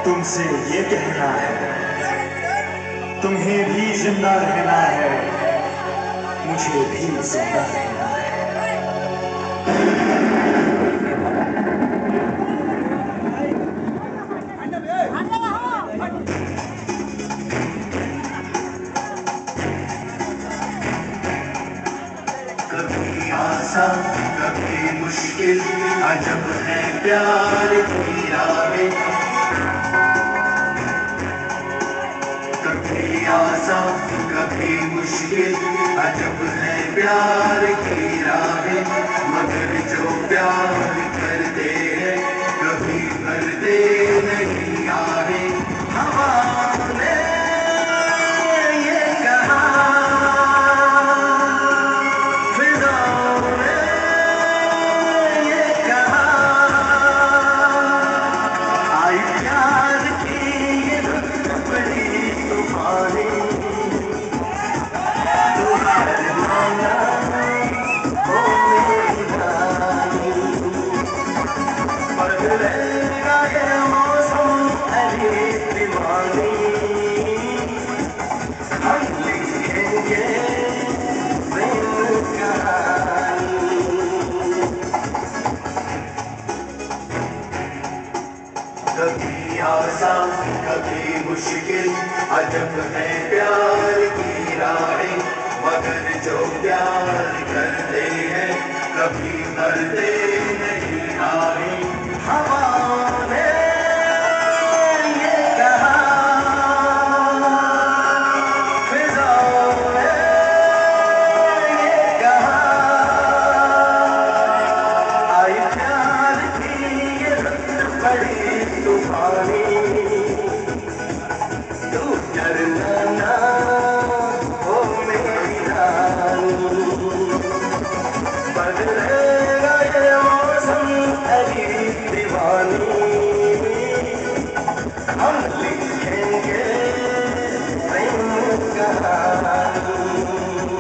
तुमसे ये कहना है, तुम्हें भी जिंदा रहना है, मुझे भी जिंदा रहना है। कभी आसान कभी मुश्किल, अजब है प्यार की राहें। कभी आसान कभी मुश्किल, अजब है प्यार की राहें। मगर जो प्यार करते हैं कभी भरते नहीं आहें। हवा ने ये कहा, फिजाओं ने ये कहा, आई प्यार की ये बड़ी तूफानी। तू हार माना हो मेरी रानी, बदलेगा ये मौसम अरे दीवानी। हम लिखेंगे प्रेम कहानी। कभी आसान कभी मुश्किल, अजब है प्यार की राहें। मगर जो प्यार करते हैं कभी मरते नहीं आहें। हवा ने ये कहा, फिजाओं ने ये कहा, आई प्यार की ये बड़ी तूफानी। तू डरना ना हो मेरी रानी, बदलेगा ये मौसम अभी दीवानी। हम लिखेंगे प्रेम कहानी।